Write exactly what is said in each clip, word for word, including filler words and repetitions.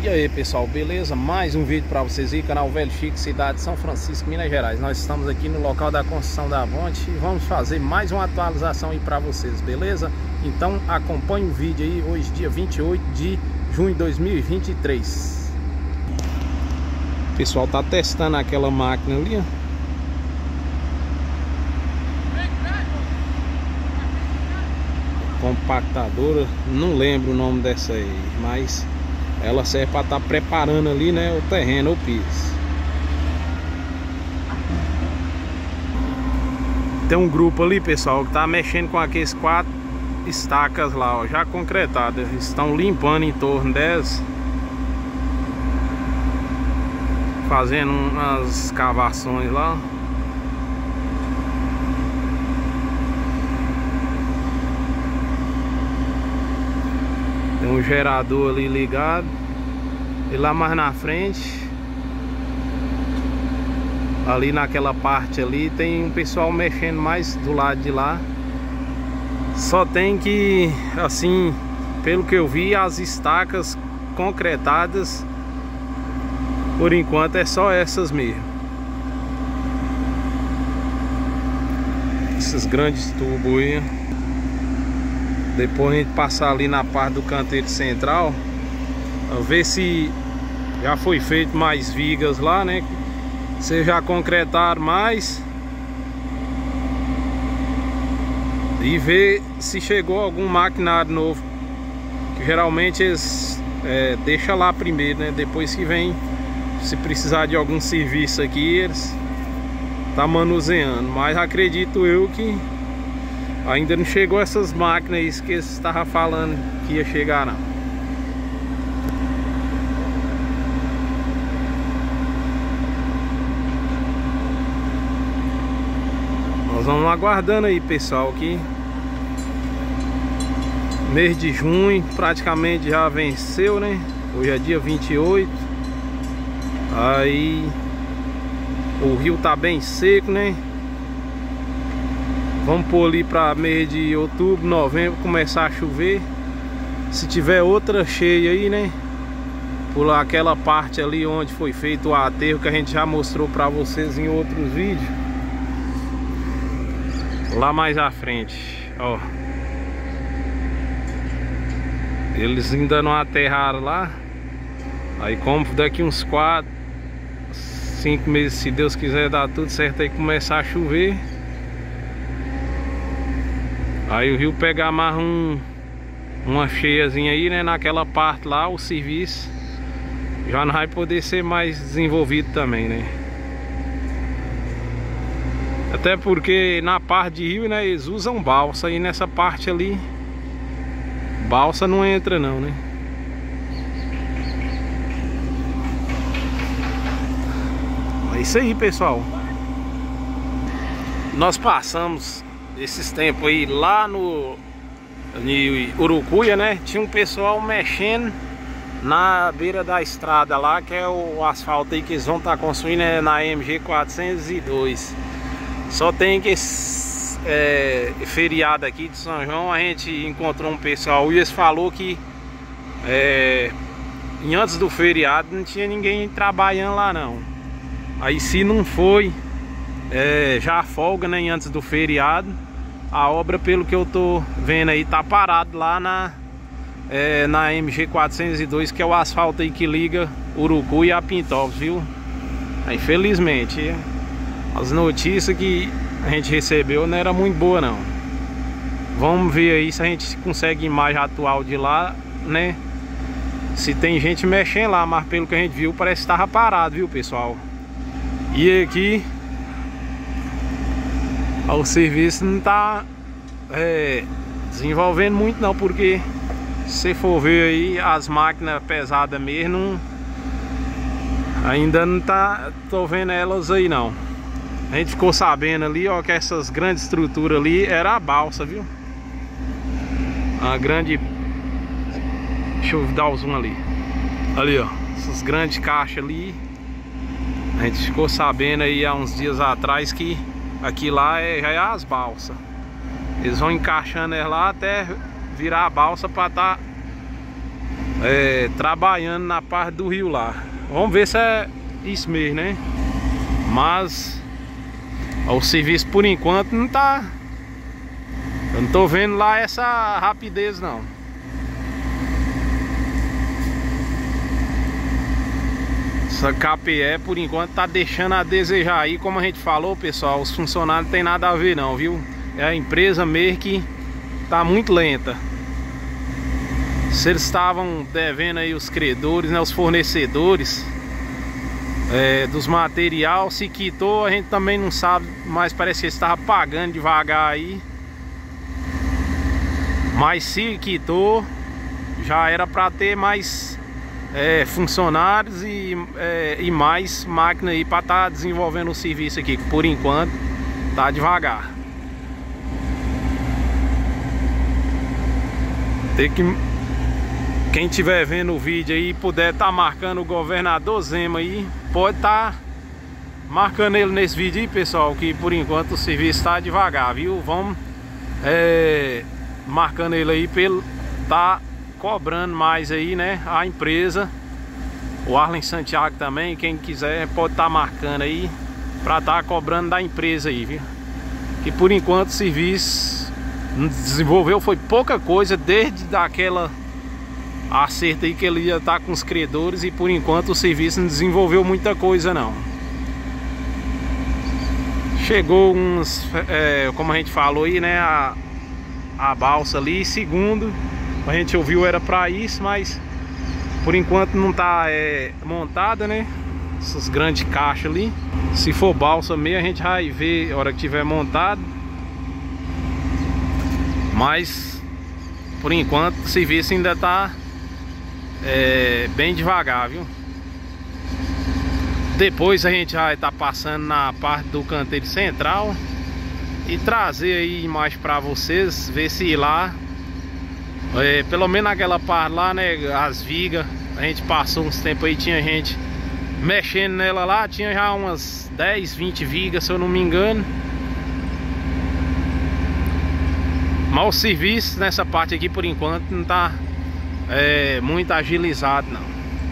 E aí pessoal, beleza? Mais um vídeo para vocês aí, canal Velho Chico, cidade de São Francisco, Minas Gerais. Nós estamos aqui no local da construção da ponte e vamos fazer mais uma atualização aí para vocês, beleza? Então acompanhe o vídeo aí, hoje dia vinte e oito de junho de dois mil e vinte e três. O pessoal tá testando aquela máquina ali, ó. Compactadora, não lembro o nome dessa aí, mas ela serve para estar tá preparando ali, né, o terreno, o piso. Tem um grupo ali, pessoal, que tá mexendo com aqueles quatro estacas lá, ó, já concretadas. Estão limpando em torno delas, fazendo umas escavações lá. Tem um gerador ali ligado. E lá mais na frente, ali naquela parte ali, tem um pessoal mexendo mais do lado de lá. Só tem que, assim, pelo que eu vi, as estacas concretadas, por enquanto é só essas mesmo. Esses grandes tubos aí. Depois a gente passar ali na parte do canteiro central, a ver se já foi feito mais vigas lá, né? Se já concretaram mais. E ver se chegou algum maquinário novo, que geralmente eles é, deixam lá primeiro, né? Depois que vem, se precisar de algum serviço aqui, eles tá manuseando. Mas acredito eu que ainda não chegou essas máquinas que eles estavam falando que ia chegar, não. Nós vamos aguardando aí, pessoal, que mês de junho praticamente já venceu, né? Hoje é dia vinte e oito. Aí o rio tá bem seco, né? Vamos pôr ali para mês de outubro, novembro, começar a chover. Se tiver outra cheia aí, né? Por aquela parte ali onde foi feito o aterro, que a gente já mostrou para vocês em outros vídeos. Lá mais à frente, ó. Eles ainda não aterraram lá. Aí como daqui uns quatro, cinco meses, se Deus quiser dar tudo certo aí, começar a chover, aí o rio pegar mais um, uma cheiazinha aí, né? Naquela parte lá, o serviço já não vai poder ser mais desenvolvido também, né? Até porque na parte de rio, né, eles usam balsa, e nessa parte ali balsa não entra não, né? É isso aí, pessoal. Nós passamos esses tempos aí lá no em Urucuia, né? Tinha um pessoal mexendo na beira da estrada lá, que é o asfalto aí que eles vão estar construindo, é na M G quatrocentos e dois. Só tem que é, feriado aqui de São João, a gente encontrou um pessoal e eles falou que é, antes do feriado não tinha ninguém trabalhando lá não. Aí se não foi é, já folga, né, antes do feriado, a obra, pelo que eu tô vendo aí, tá parado lá na, é, na M G quatrocentos e dois, que é o asfalto aí que liga Urucuia a Pintópolis, viu? Aí, infelizmente, as notícias que a gente recebeu não era muito boa não. Vamos ver aí se a gente consegue imagem atual de lá, né? Se tem gente mexendo lá, mas pelo que a gente viu, parece que estava parado, viu, pessoal? E aqui o serviço não tá é, desenvolvendo muito não, porque se for ver aí as máquinas pesadas mesmo, não, ainda não tá, tô vendo elas aí não. A gente ficou sabendo ali, ó, que essas grandes estruturas ali era a balsa, viu? A grande, deixa eu dar o zoom ali. Ali, ó, essas grandes caixas ali. A gente ficou sabendo aí há uns dias atrás que aqui lá é, já é as balsas. Eles vão encaixando elas lá até virar a balsa para estar é, trabalhando na parte do rio lá. Vamos ver se é isso mesmo, né? Mas o serviço por enquanto não tá. Eu não tô vendo lá essa rapidez não. Essa K P E por enquanto tá deixando a desejar aí, como a gente falou, pessoal. Os funcionários não tem nada a ver não, viu? É a empresa mesmo que tá muito lenta. Se eles estavam devendo aí os credores, né, os fornecedores é, dos material, se quitou, a gente também não sabe, mas parece que eles estavam pagando devagar aí. Mas se quitou, já era para ter mais é, funcionários e, é, e mais máquina aí para estar tá desenvolvendo o serviço aqui, que por enquanto tá devagar. Tem que... Quem estiver vendo o vídeo aí e puder estar tá marcando o governador Zema aí, pode estar tá marcando ele nesse vídeo aí, pessoal, que por enquanto o serviço está devagar, viu? Vamos é, marcando ele aí para ele tá cobrando mais aí, né? A empresa, o Arlen Santiago também, quem quiser pode estar tá marcando aí para estar tá cobrando da empresa aí, viu? Que por enquanto o serviço desenvolveu foi pouca coisa desde daquela acerto aí que ele ia estar com os credores, e por enquanto o serviço não desenvolveu muita coisa não. Chegou uns, é, como a gente falou aí, né, a, a balsa ali, segundo a gente ouviu era para isso, mas por enquanto não tá é, montada, né, essas grandes caixas ali. Se for balsa mesmo a gente vai ver a hora que tiver montado, mas por enquanto o serviço ainda tá É, bem devagar, viu? Depois a gente vai estar tá passando na parte do canteiro central e trazer aí imagem para vocês, ver se lá é, pelo menos naquela parte lá, né, as vigas, a gente passou uns tempos aí, tinha gente mexendo nela lá, tinha já umas dez, vinte vigas, se eu não me engano. Mas o serviço nessa parte aqui por enquanto não tá É, muito agilizado não.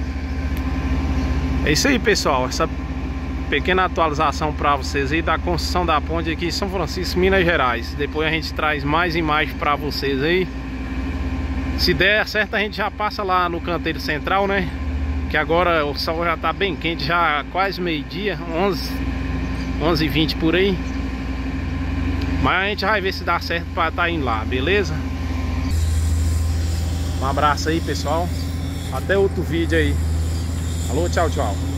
É isso aí, pessoal, essa pequena atualização para vocês aí da construção da ponte aqui em São Francisco, Minas Gerais. Depois a gente traz mais imagens para vocês aí. Se der certo a gente já passa lá no canteiro central, né, que agora o sol já tá bem quente, já quase meio dia, onze, onze e vinte por aí. Mas a gente vai ver se dá certo para estar tá indo lá, beleza? Um abraço aí, pessoal. Até outro vídeo aí. Alô, tchau, tchau.